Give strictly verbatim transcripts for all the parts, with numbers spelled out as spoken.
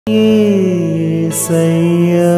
యేసయ్యా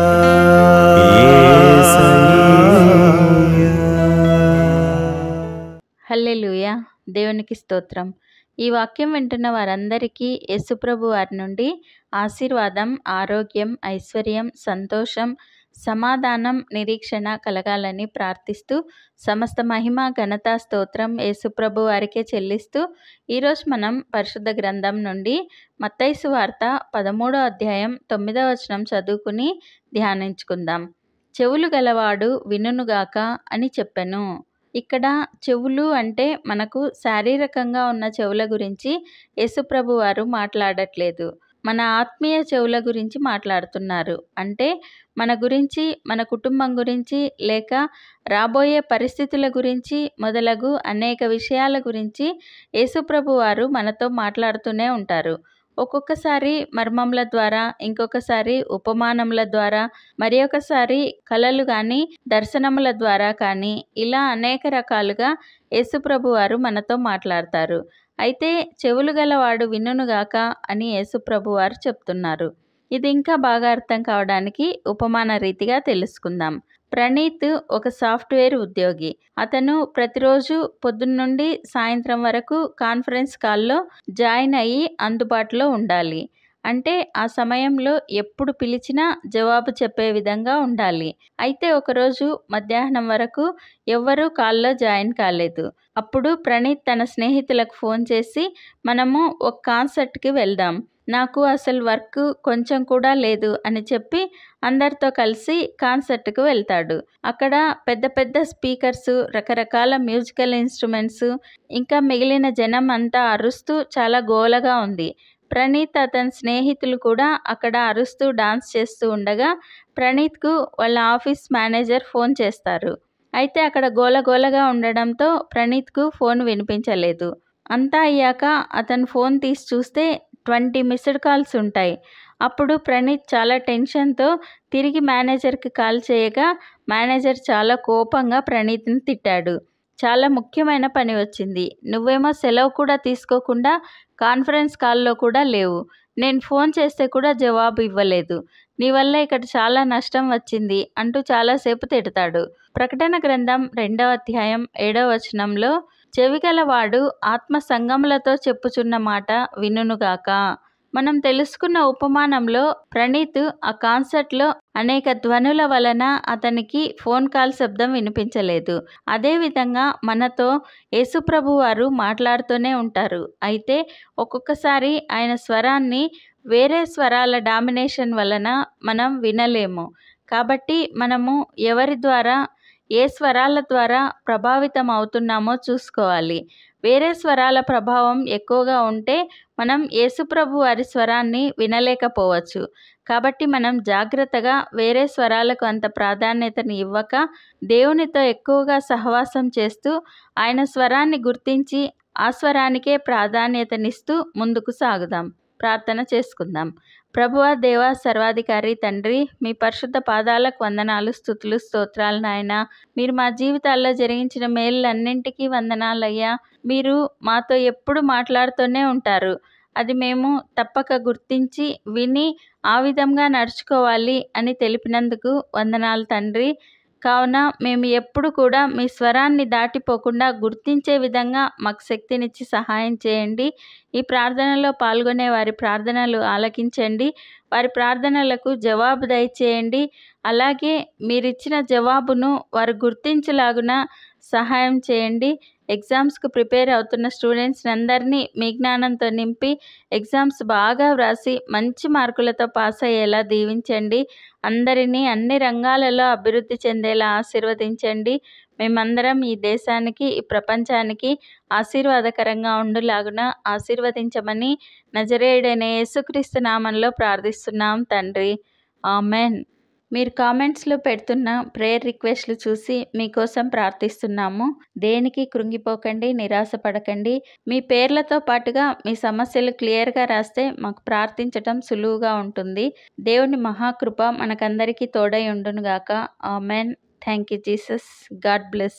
హల్లెలూయా. దేవునికి స్తోత్రం. ఈ వాక్యం వింటున్న వారందరికీ యేసుప్రభు వారి నుండి ఆశీర్వాదం, ఆరోగ్యం, ఐశ్వర్యం, సంతోషం, సమాధానం, నిరీక్షణ కలగాలని ప్రార్థిస్తూ సమస్త మహిమ, ఘనత, స్తోత్రం యేసుప్రభు వారికే చెల్లిస్తూ ఈరోజు మనం పరిశుద్ధ గ్రంథం నుండి మత్తయి సువార్త పదమూడో అధ్యాయం తొమ్మిదో వచనం చదువుకుని ధ్యానించుకుందాం. చెవులు గలవాడు వినుగాక అని చెప్పెను. ఇక్కడ చెవులు అంటే మనకు శారీరకంగా ఉన్న చెవుల గురించి యేసుప్రభు వారు మాట్లాడట్లేదు. మన ఆత్మీయ చెవుల గురించి మాట్లాడుతున్నారు. అంటే మన గురించి, మన కుటుంబం గురించి, లేక రాబోయే పరిస్థితుల గురించి మొదలగు అనేక విషయాల గురించి యేసుప్రభు వారు మనతో మాట్లాడుతూనే ఉంటారు. ఒక్కొక్కసారి మర్మముల ద్వారా, ఇంకొకసారి ఉపమానముల ద్వారా, మరి ఒకసారి కలలు కానీ, దర్శనముల ద్వారా కానీ, ఇలా అనేక రకాలుగా యేసుప్రభు వారు మనతో మాట్లాడతారు. అయితే చెవులు గలవాడు వినుగాక అని యేసుప్రభు వారు చెప్తున్నారు. ఇది ఇంకా బాగా అర్థం కావడానికి ఉపమాన రీతిగా తెలుసుకుందాం. ప్రణీత్ ఒక సాఫ్ట్వేర్ ఉద్యోగి. అతను ప్రతిరోజు పొద్దున్నుండి సాయంత్రం వరకు కాన్ఫరెన్స్ కాల్లో జాయిన్ అయ్యి అందుబాటులో ఉండాలి. అంటే ఆ సమయంలో ఎప్పుడు పిలిచినా జవాబు చెప్పే విధంగా ఉండాలి. అయితే ఒకరోజు మధ్యాహ్నం వరకు ఎవ్వరూ కాల్లో జాయిన్ కాలేదు. అప్పుడు ప్రణీత్ తన స్నేహితులకు ఫోన్ చేసి, మనము ఒక కాన్సర్ట్కి వెళ్దాం, నాకు అసలు వర్క్ కొంచెం కూడా లేదు అని చెప్పి అందరితో కలిసి కాన్సర్ట్కు వెళ్తాడు. అక్కడ పెద్ద పెద్ద స్పీకర్స్, రకరకాల మ్యూజికల్ ఇన్స్ట్రుమెంట్స్, ఇంకా మిగిలిన జనం అంతా అరుస్తూ చాలా గోలగా ఉంది. ప్రణీత్ అతని స్నేహితులు కూడా అక్కడ అరుస్తూ డాన్స్ చేస్తూ ఉండగా ప్రణీత్కు వాళ్ళ ఆఫీస్ మేనేజర్ ఫోన్ చేస్తారు. అయితే అక్కడ గోలగోలగా ఉండడంతో ప్రణీత్కు ఫోన్ వినిపించలేదు. అంతా అయ్యాక అతను ఫోన్ తీసి చూస్తే ట్వంటీ మిస్డ్ కాల్స్ ఉంటాయి. అప్పుడు ప్రణీత్ చాలా టెన్షన్తో తిరిగి మేనేజర్కి కాల్ చేయగా మేనేజర్ చాలా కోపంగా ప్రణీత్ని తిట్టాడు. చాలా ముఖ్యమైన పని వచ్చింది, నువ్వేమో సెలవు కూడా తీసుకోకుండా కాన్ఫరెన్స్ కాల్లో కూడా లేవు, నేను ఫోన్ చేస్తే కూడా జవాబు ఇవ్వలేదు, నీ వల్ల ఇక్కడ చాలా నష్టం వచ్చింది అంటూ చాలాసేపు తిడతాడు. ప్రకటన గ్రంథం రెండవ అధ్యాయం ఏడవ వచనంలో, చెవిగలవాడు ఆత్మ సంగములతో చెప్పుచున్న మాట వినుగాక. మనం తెలుసుకున్న ఉపమానంలో ప్రణీత్ ఆ కాన్సర్ట్లో అనేక ధ్వనుల వలన అతనికి ఫోన్ కాల్ శబ్దం వినిపించలేదు. అదేవిధంగా మనతో యేసుప్రభు వారు మాట్లాడుతూనే ఉంటారు. అయితే ఒక్కొక్కసారి ఆయన స్వరాన్ని వేరే స్వరాల డామినేషన్ వలన మనం వినలేము. కాబట్టి మనము ఎవరి ద్వారా, ఏ స్వరాల ద్వారా ప్రభావితం అవుతున్నామో చూసుకోవాలి. వేరే స్వరాల ప్రభావం ఎక్కువగా ఉంటే మనం యేసుప్రభు వారి స్వరాన్ని వినలేకపోవచ్చు. కాబట్టి మనం జాగ్రత్తగా వేరే స్వరాలకు అంత ప్రాధాన్యతని ఇవ్వక దేవునితో ఎక్కువగా సహవాసం చేస్తూ ఆయన స్వరాన్ని గుర్తించి ఆ స్వరానికే ప్రాధాన్యతనిస్తూ ముందుకు సాగుదాం. ప్రార్థన చేసుకుందాం. ప్రభువా, దేవా, సర్వాధికారి తండ్రి, మీ పరిశుద్ధ పాదాలకు వందనాలు, స్తుతులు, స్తోత్రాలు నాయనా. మీరు మా జీవితాల్లో జరిగించిన మేలులన్నింటికీ వందనాలయ్యా. మీరు మాతో ఎప్పుడు మాట్లాడుతూనే ఉంటారు. అది మేము తప్పక గుర్తించి విని ఆ విధంగా నడుచుకోవాలి అని తెలిపినందుకు వందనాలు తండ్రి. కావున మేము ఎప్పుడు కూడా మీ స్వరాన్ని దాటిపోకుండా గుర్తించే విధంగా మాకు శక్తినిచ్చి సహాయం చేయండి. ఈ ప్రార్థనలో పాల్గొనే వారి ప్రార్థనలు ఆలకించండి, వారి ప్రార్థనలకు జవాబు దయచేయండి. అలాగే మీరిచ్చిన జవాబును వారు గుర్తించలాగున సహాయం చేయండి. ఎగ్జామ్స్కు ప్రిపేర్ అవుతున్న స్టూడెంట్స్ని అందరినీ మీ జ్ఞానంతో నింపి ఎగ్జామ్స్ బాగా వ్రాసి మంచి మార్కులతో పాస్ అయ్యేలా దీవించండి. అందరినీ అన్ని రంగాలలో అభివృద్ధి చెందేలా ఆశీర్వదించండి. మేమందరం ఈ దేశానికి, ఈ ప్రపంచానికి ఆశీర్వాదకరంగా ఉండులాగున ఆశీర్వదించమని నజరేయుడైన యేసుక్రీస్తు నామంలో ప్రార్థిస్తున్నాం తండ్రి. ఆమెన్. మీరు కామెంట్స్లో పెడుతున్న ప్రేయర్ రిక్వెస్ట్లు చూసి మీకోసం ప్రార్థిస్తున్నాము. దేనికి కృంగిపోకండి, నిరాశపడకండి. మీ పేర్లతో పాటుగా మీ సమస్యలు క్లియర్గా రాస్తే మాకు ప్రార్థించటం సులువుగా ఉంటుంది. దేవుని మహాకృప మనకందరికీ తోడై ఉండునుగాక. Amen. Thank you Jesus. God bless you.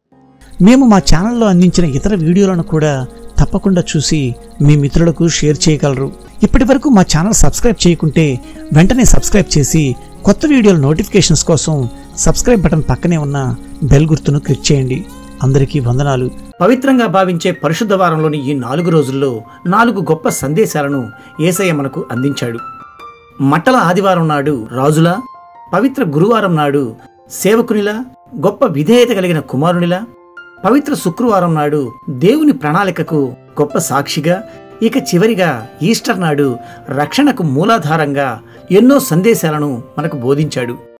మేము మా ఛానల్లో అందించిన ఇతర వీడియోలను కూడా తప్పకుండా చూసి మీ మిత్రులకు షేర్ చేయగలరు. ఇప్పటి వరకు మా ఛానల్ సబ్స్క్రైబ్ చేయకుంటే వెంటనే సబ్స్క్రైబ్ చేసి కొత్త వీడియోల నోటిఫికేషన్స్ కోసం సబ్స్క్రైబ్ బటన్ పక్కనే ఉన్న బెల్ గుర్తును క్లిక్ చేయండి. అందరికీ వందనాలు. పవిత్రంగా భావించే పరిశుద్ధ వారంలోని ఈ నాలుగు రోజుల్లో నాలుగు గొప్ప సందేశాలను యేసయ్య మనకు అందించాడు. మట్టల ఆదివారం నాడు రాజులా, పవిత్ర గురువారం నాడు సేవకునిలా, గొప్ప విధేయత కలిగిన కుమారునిలా, పవిత్ర శుక్రవారం నాడు దేవుని ప్రణాళికకు గొప్ప సాక్షిగా, ఇక చివరిగా ఈస్టర్ నాడు రక్షణకు మూలాధారంగా ఎన్నో సందేశాలను మనకు బోధించాడు.